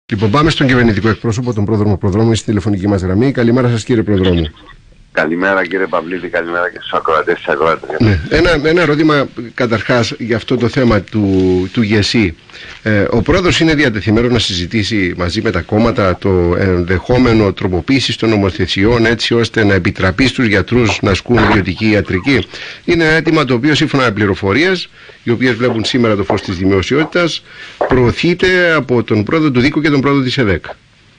Λοιπόν, πάμε στον κυβερνητικό εκπρόσωπο, τον πρόδρομο Προδρόμου, στη τηλεφωνική μας γραμμή. Καλημέρα σας, κύριε Προδρόμου. Καλημέρα, κύριε Παυλίδη, καλημέρα και στους ακροατές της ακροατές. Ναι. Ένα ερώτημα καταρχάς για αυτό το θέμα του ΓΕΣΥ. Ο πρόεδρος είναι διατεθειμένος να συζητήσει μαζί με τα κόμματα το ενδεχόμενο τροποποίηση των νομοθεσιών έτσι ώστε να επιτραπεί στους γιατρούς να ασκούν ιδιωτική ιατρική. Είναι ένα αίτημα το οποίο, σύμφωνα με πληροφορίες, οι οποίες βλέπουν σήμερα το φως της δημοσιότητας, προωθείται από τον πρόεδρο του ΔΥΚΟ και τον πρόεδρο της ΕΔΕΚ.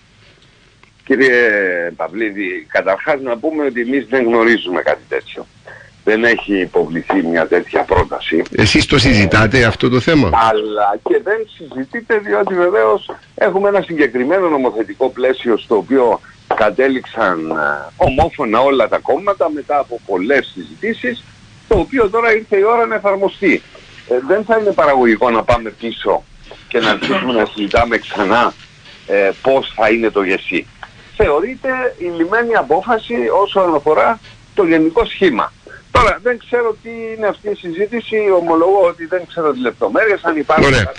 Κύριε Παυλίδη, καταρχάς να πούμε ότι εμείς δεν γνωρίζουμε κάτι τέτοιο. Δεν έχει υποβληθεί μια τέτοια πρόταση. Εσείς το συζητάτε αυτό το θέμα? Αλλά και δεν συζητείτε διότι βεβαίως έχουμε ένα συγκεκριμένο νομοθετικό πλαίσιο στο οποίο κατέληξαν ομόφωνα όλα τα κόμματα μετά από πολλές συζητήσεις, το οποίο τώρα ήρθε η ώρα να εφαρμοστεί. Δεν θα είναι παραγωγικό να πάμε πίσω και να αρχίσουμε να συζητάμε ξανά πώς θα είναι το ΓΕΣΥ. Θεωρείται η λυμμένη απόφαση όσον αφορά το γενικό σχήμα. Τώρα δεν ξέρω τι είναι αυτή η συζήτηση, ομολογώ ότι δεν ξέρω τις λεπτομέρειες, αν υπάρχουν... Ωραία.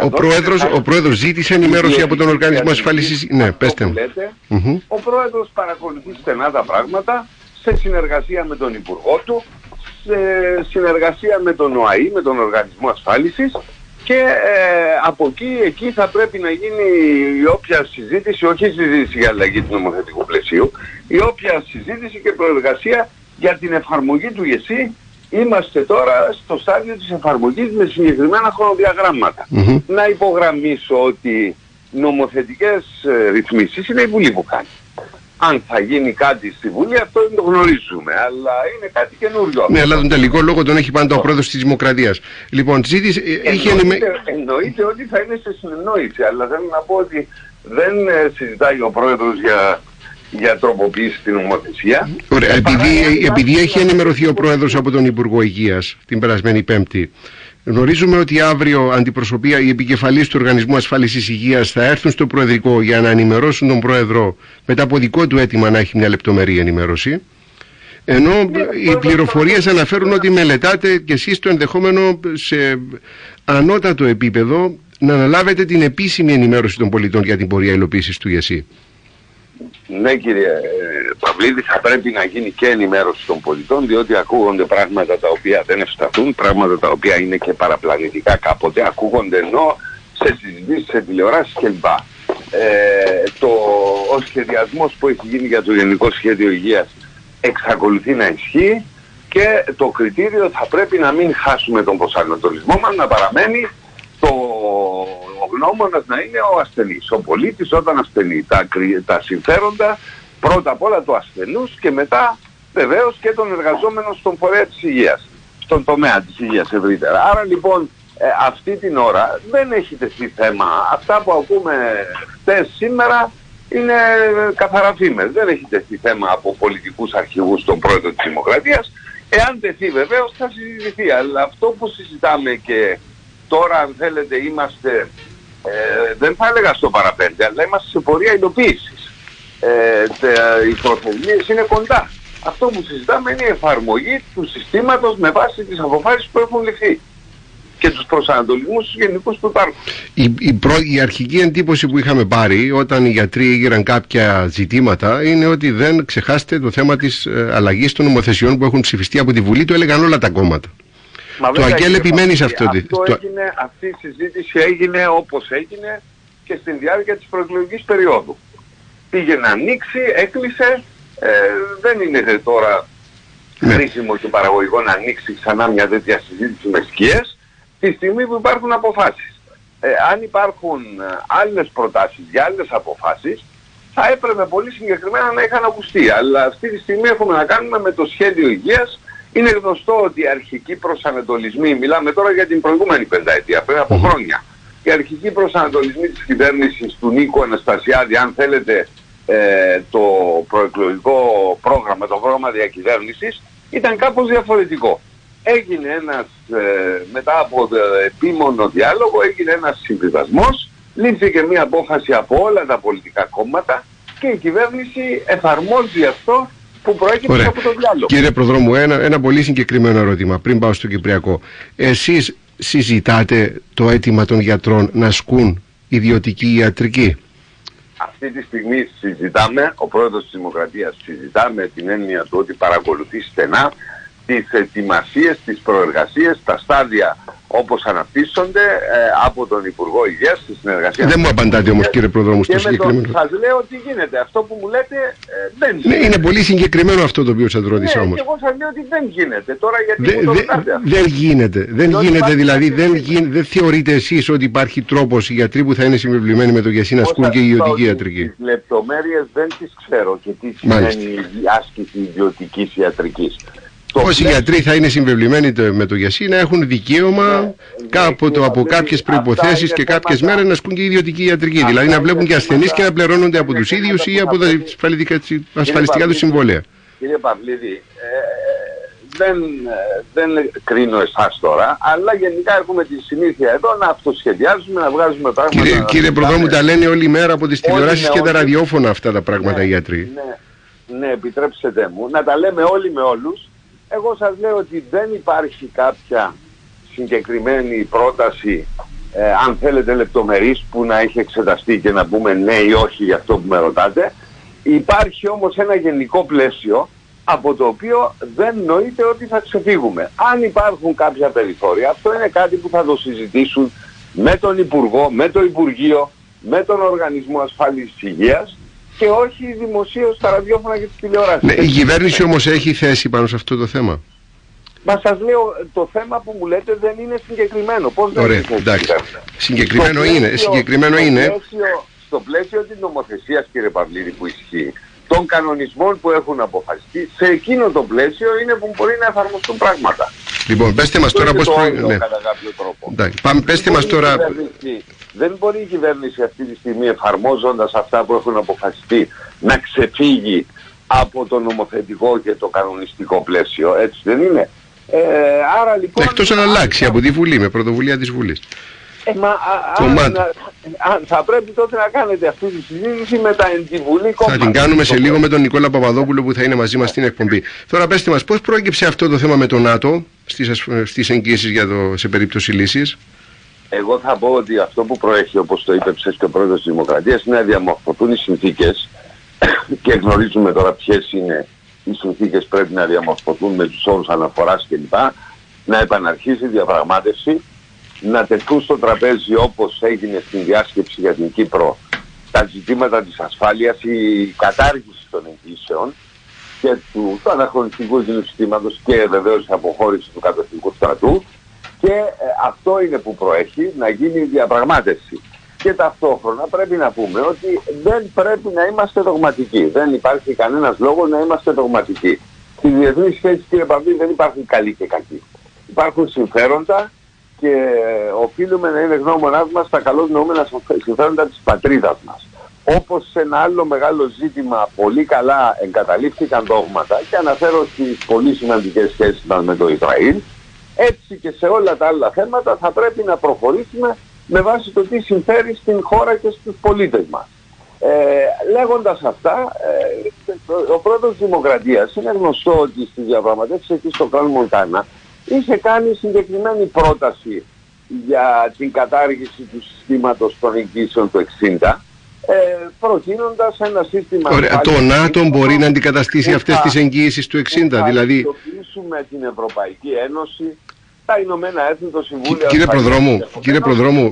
Ο πρόεδρος ζήτησε ενημέρωση από τον Οργανισμό Ασφάλισης... Ναι, πέστε μου. Ο πρόεδρος παρακολουθεί στενά τα πράγματα, σε συνεργασία με τον Υπουργό του, σε συνεργασία με τον ΟΑΗ, με τον Οργανισμό Ασφάλισης, και από εκεί θα πρέπει να γίνει η όποια συζήτηση, όχι συζήτηση για αλλαγή του νομοθετικού πλαισίου, η όποια συζήτηση και προεργασία για την εφαρμογή του ΓΕΣΥ. Είμαστε τώρα στο στάδιο της εφαρμογής με συγκεκριμένα χρονοδιαγράμματα. Να υπογραμμίσω ότι νομοθετικές ρυθμίσεις είναι η Βουλή που κάνει. Αν θα γίνει κάτι στη Βουλή, αυτό δεν το γνωρίζουμε, αλλά είναι κάτι καινούριο. Ναι, αλλά τον τελικό λόγο τον έχει πάντα ο πρόεδρος της Δημοκρατίας. Λοιπόν, ζήτησε... Εννοείται ότι θα είναι σε συνεννόηση, αλλά θέλω να πω ότι δεν συζητάει ο πρόεδρος για τροποποίηση στην νομοθεσία. Ωραία, επειδή έχει ενημερωθεί ο πρόεδρος από τον Υπουργό Υγείας την περασμένη Πέμπτη, γνωρίζουμε ότι αύριο αντιπροσωπεία, οι επικεφαλής του Οργανισμού Ασφάλισης Υγείας θα έρθουν στο Προεδρικό για να ενημερώσουν τον Πρόεδρο μετά από δικό του αίτημα να έχει μια λεπτομερή ενημέρωση. Ενώ οι πληροφορίες αναφέρουν ότι μελετάτε και εσείς το ενδεχόμενο σε ανώτατο επίπεδο να αναλάβετε την επίσημη ενημέρωση των πολιτών για την πορεία υλοποίησης του ΓΕΣΥ. Ναι, κύριε Παυλίδη, θα πρέπει να γίνει και ενημέρωση των πολιτών, διότι ακούγονται πράγματα τα οποία δεν ευσταθούν, πράγματα τα οποία είναι και παραπλανητικά κάποτε, ακούγονται ενώ σε συζητήσεις, σε τηλεοράσεις κλπ. Ο σχεδιασμός που έχει γίνει για το Γενικό Σχέδιο Υγείας εξακολουθεί να ισχύει και το κριτήριο θα πρέπει να μην χάσουμε τον προσανατολισμό μας, να παραμένει ο γνώμονας να είναι ο ασθενής. Ο πολίτης όταν ασθενεί, τα συμφέροντα πρώτα απ' όλα του ασθενούς και μετά βεβαίως και των εργαζόμενων στον φορέα της υγείας, στον τομέα της υγείας ευρύτερα. Άρα λοιπόν αυτή την ώρα δεν έχει τεθεί θέμα. Αυτά που ακούμε χτες σήμερα είναι καθαρά φήμες. Δεν έχει τεθεί θέμα από πολιτικούς αρχηγούς στον πρόεδρο της Δημοκρατίας. Εάν τεθεί βεβαίως θα συζητηθεί. Αλλά αυτό που συζητάμε και τώρα, αν θέλετε, είμαστε, δεν θα έλεγα στο παραπέντε, αλλά είμαστε σε πορεία υλοποίησης. Οι προθεσμίες είναι κοντά. Αυτό που συζητάμε είναι η εφαρμογή του συστήματος με βάση τις αποφάσεις που έχουν ληφθεί και τους προσανατολισμούς τους γενικούς που υπάρχουν. Η αρχική εντύπωση που είχαμε πάρει όταν οι γιατροί έγειραν κάποια ζητήματα είναι ότι δεν ξεχάσετε το θέμα της αλλαγής των νομοθεσιών που έχουν ψηφιστεί από τη Βουλή, το έλεγαν όλα τα κόμματα. Το Αγγέλ επιμένει σε αυτό. Αυτή η συζήτηση έγινε όπως έγινε και στην διάρκεια της προεκλογικής περίοδου. Πήγε να ανοίξει, έκλεισε, δεν είναι τώρα χρήσιμο και παραγωγικό να ανοίξει ξανά μια τέτοια συζήτηση με σκιές τη στιγμή που υπάρχουν αποφάσεις. Αν υπάρχουν άλλες προτάσεις για άλλες αποφάσεις, θα έπρεπε πολύ συγκεκριμένα να είχαν ακουστεί. Αλλά αυτή τη στιγμή έχουμε να κάνουμε με το σχέδιο υγείας. Είναι γνωστό ότι οι αρχικοί προσανατολισμοί, μιλάμε τώρα για την προηγούμενη πενταετία, πριν από χρόνια, οι αρχικοί προσανατολισμοί της κυβέρνησης του Νίκου Αναστασιάδη, αν θέλετε, το προεκλογικό πρόγραμμα, το πρόγραμμα διακυβέρνησης, ήταν κάπως διαφορετικό. Έγινε ένας, μετά από επίμονο διάλογο, έγινε ένας συμβιβασμός, λήφθηκε μια απόφαση από όλα τα πολιτικά κόμματα και η κυβέρνηση εφαρμόζει αυτό που προέκυψε από το διάλογο. Κύριε Προδρόμου, ένα πολύ συγκεκριμένο ερώτημα πριν πάω στο Κυπριακό. Εσείς συζητάτε το αίτημα των γιατρών να ασκούν ιδιωτική ιατρική? αυτή τη στιγμή συζητάμε, ο πρόεδρος της Δημοκρατίας συζητά με την έννοια του ότι παρακολουθεί στενά τις ετοιμασίες, τις προεργασίες, τα στάδια όπως αναπτύσσονται από τον Υπουργό Υγείας στη συνεργασία. Δεν μου απαντάτε όμως, κύριε Προδρόμου, στο συγκεκριμένο. Σας λέω ότι γίνεται. Αυτό που μου λέτε δεν γίνεται. Ναι, είναι πολύ συγκεκριμένο αυτό το οποίο σας ρώτησα όμως. Και εγώ σας λέω ότι δεν γίνεται. Τώρα γιατί μου το ρωτάτε αυτό? Δεν γίνεται. Δεν γίνεται, δηλαδή δεν θεωρείτε εσείς ότι υπάρχει τρόπος οι γιατροί που θα είναι συμβεβλημένοι με το ΓΕΣΥ να ασκούν και η ιδιωτική ιατρική? Τις λεπτομέρειες δεν τις ξέρω και τι σημαίνει η άσκηση ιδιωτικής ιατρικής. Όσοι γιατροί θα είναι συμβεβλημένοι με το ΓΕΣΥ να έχουν δικαίωμα από κάποιες προϋποθέσεις και κάποιες μέρες να ασκούν και ιδιωτική ιατρική. Δηλαδή να βλέπουν και ασθενείς και να πληρώνονται από τους ίδιους ή από τα ασφαλιστικά τους συμβόλαια. Κύριε Παυλίδη, δεν κρίνω εσάς τώρα, αλλά γενικά έχουμε τη συνήθεια εδώ να αυτοσχεδιάζουμε, να βγάζουμε πράγματα. Κύριε Προδρόμου, τα λένε όλη μέρα από τις τηλεοράσεις και τα ραδιόφωνα αυτά τα πράγματα οι γιατροί. Ναι, επιτρέψτε μου, να τα λέμε όλοι με όλους. Εγώ σας λέω ότι δεν υπάρχει κάποια συγκεκριμένη πρόταση, αν θέλετε λεπτομερής, που να έχει εξεταστεί και να πούμε ναι ή όχι για αυτό που με ρωτάτε. Υπάρχει όμως ένα γενικό πλαίσιο από το οποίο δεν νοείται ότι θα ξεφύγουμε. Αν υπάρχουν κάποια περιθώρια, αυτό είναι κάτι που θα το συζητήσουν με τον Υπουργό, με το Υπουργείο, με τον Οργανισμό Ασφάλισης Υγείας και όχι δημοσίως στα ραδιόφωνα και τις τηλεοράσεις. Ναι, η κυβέρνηση όμως έχει θέση πάνω σε αυτό το θέμα. Μα σας λέω, το θέμα που μου λέτε δεν είναι συγκεκριμένο. Πώς δεν ωραία, είναι εντάξει. Συγκεκριμένο είναι. Στο πλαίσιο της νομοθεσίας, κύριε Παυλίδη, που ισχύει, των κανονισμών που έχουν αποφασιστεί, σε εκείνο το πλαίσιο είναι που μπορεί να εφαρμοστούν πράγματα. Λοιπόν, πέστε μας τώρα πώς ναι. Κατά κάποιο τρόπο. Πέστε μας τώρα. Δεν μπορεί η κυβέρνηση αυτή τη στιγμή, εφαρμόζοντας αυτά που έχουν αποφασιστεί, να ξεφύγει από το νομοθετικό και το κανονιστικό πλαίσιο. Έτσι δεν είναι? Άρα λοιπόν... Εκτός αν αλλάξει από τη Βουλή, με πρωτοβουλία της Βουλής. Θα πρέπει τότε να κάνετε αυτή τη συζήτηση με τα εν τη Βουλή κόμματα. Θα την κάνουμε σε λίγο με τον Νικόλα Παπαδόπουλο που θα είναι μαζί μας στην εκπομπή. Τώρα πέστε μας, πώς προέκυψε αυτό το θέμα με το ΝΑΤΟ στις εγγύησεις σε περίπτωση λύσης? Εγώ θα πω ότι αυτό που προέχει, όπως το είπε και ο πρόεδρος της Δημοκρατίας, είναι να διαμορφωθούν οι συνθήκες και γνωρίζουμε τώρα ποιες είναι οι συνθήκες πρέπει να διαμορφωθούν με τους όρους αναφοράς κλπ. Να επαναρχίσει η διαπραγμάτευση, να τεθούν στο τραπέζι όπως έγινε στην διάσκεψη για την Κύπρο τα ζητήματα της ασφάλειας, η κατάργηση των εγγύσεων και του αναχρονιστικού συστήματος και βεβαίως η αποχώρηση του κατοχικού στρατού και αυτό είναι που προέχει να γίνει η διαπραγμάτευση. Και ταυτόχρονα πρέπει να πούμε ότι δεν πρέπει να είμαστε δογματικοί. Δεν υπάρχει κανένας λόγος να είμαστε δογματικοί. Στη διεθνή σχέση, κύριε Παυλίδη, δεν υπάρχουν καλοί και κακοί. Υπάρχουν συμφέροντα και οφείλουμε να είναι γνώμονάς μας τα καλώς νοούμενα συμφέροντα της πατρίδας μας. Όπως σε ένα άλλο μεγάλο ζήτημα πολύ καλά εγκαταλείφθηκαν δόγματα και αναφέρω στις πολύ σημαντικές σχέσεις μας με το Ισραήλ, έτσι και σε όλα τα άλλα θέματα θα πρέπει να προχωρήσουμε με βάση το τι συμφέρει στην χώρα και στους πολίτες μας. Λέγοντας αυτά, ο πρόεδρος της Δημοκρατίας είναι γνωστό ότι στις διαπραγματεύσεις εκεί στο Κραν Μοντάνα είχε κάνει συγκεκριμένη πρόταση για την κατάργηση του συστήματος των εγγύσεων του 60, προτείνοντας ένα σύστημα... Ωραία, το ΝΑΤΟ μπορεί να αντικαταστήσει αυτές τις εγγύησεις του 60, δηλαδή... Θα αξιοποιήσουμε την Ευρωπαϊκή Ένωση, τα Ηνωμένα Έθνη, το Συμβούλιο... Κύριε Προδρόμου,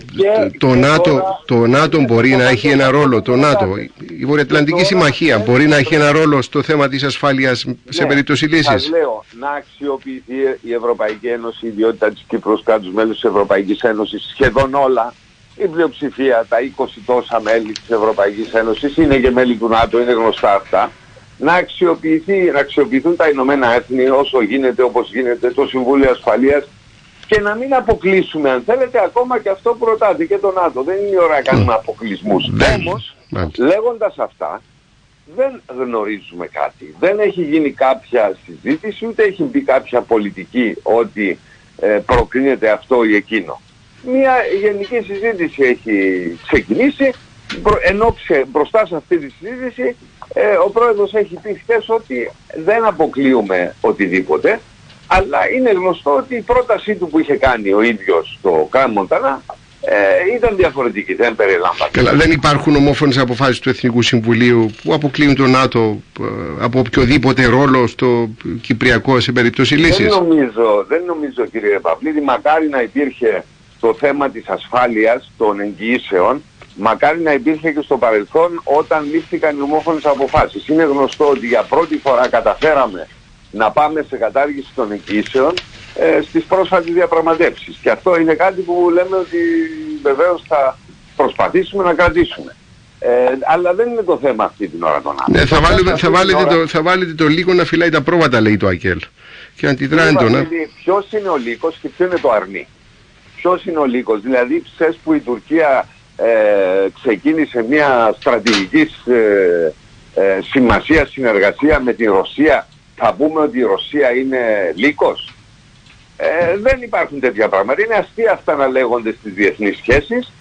το ΝΑΤΟ μπορεί να έχει ένα ρόλο, η Βορειοατλαντική Συμμαχία μπορεί να έχει ένα ρόλο στο θέμα της ασφάλειας σε περίπτωση λύσης. Σας λέω, να αξιοποιηθεί η Ευρωπαϊκή Ένωση, η ιδιότητα της Κύπρου κράτους μέλους της Ευρωπαϊκής Ένωσης, σχεδόν όλα, η πλειοψηφία, τα 20 τόσα μέλη της Ευρωπαϊκής Ένωσης είναι και μέλη του ΝΑΤΟ, είναι γνωστά αυτά. Να αξιοποιηθούν τα Ηνωμένα Έθνη όσο γίνεται, όπως γίνεται, το Συμβούλιο Ασφαλείας και να μην αποκλείσουμε, αν θέλετε, ακόμα και αυτό που ρωτάτε και το ΝΑΤΟ. Δεν είναι η ώρα να κάνουμε αποκλεισμούς. Όμως, λέγοντας αυτά, δεν γνωρίζουμε κάτι. Δεν έχει γίνει κάποια συζήτηση, ούτε έχει μπει κάποια πολιτική ότι προκρίνεται αυτό ή εκείνο. Μια γενική συζήτηση έχει ξεκινήσει, ενώ μπροστά σε αυτή τη συζήτηση ο πρόεδρος έχει πει χθες ότι δεν αποκλείουμε οτιδήποτε, αλλά είναι γνωστό ότι η πρότασή του που είχε κάνει ο ίδιος στο Κραν Μοντάνα ήταν διαφορετική, δεν περιλάμβανε. Καλά, δεν υπάρχουν ομόφωνες αποφάσεις του Εθνικού Συμβουλίου που αποκλείουν το ΝΑΤΟ από οποιοδήποτε ρόλο στο Κυπριακό σε περίπτωση λύσης? Δεν νομίζω κύριε Παυλίδη, μακάρι να υπήρχε το θέμα της ασφάλειας των εγγυήσεων, μακάρι να υπήρχε και στο παρελθόν όταν λήφθηκαν οι ομόφωνες αποφάσεις. Είναι γνωστό ότι για πρώτη φορά καταφέραμε να πάμε σε κατάργηση των εγγυήσεων στις πρόσφατες διαπραγματεύσεις. Και αυτό είναι κάτι που λέμε ότι βεβαίως θα προσπαθήσουμε να κρατήσουμε. Αλλά δεν είναι το θέμα αυτή την ώρα των άλλων. Ναι, θα βάλετε το λύκο να φυλάει τα πρόβατα, λέει το ΑΚΕΛ. Και αντιδρά έντονα. Ποιος είναι ο λύκος και ποιο είναι το αρνί? Ποιος είναι ο λύκος? Δηλαδή ξέρεις που η Τουρκία ξεκίνησε μια στρατηγική σημασία συνεργασία με τη Ρωσία, θα πούμε ότι η Ρωσία είναι λύκος? Δεν υπάρχουν τέτοια πράγματα. Είναι αστεία αυτά να λέγονται στις διεθνείς σχέσεις.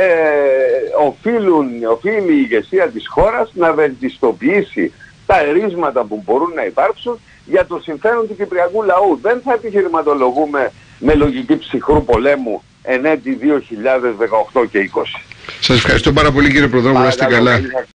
Οφείλει η ηγεσία της χώρας να βελτιστοποιήσει τα ερίσματα που μπορούν να υπάρξουν για το συμφέρον του κυπριακού λαού. Δεν θα επιχειρηματολογούμε με λογική ψυχρού πολέμου εν έτη 2018 και 20. Σας ευχαριστώ πάρα πολύ κύριε Προδρόμου, να είστε καλά.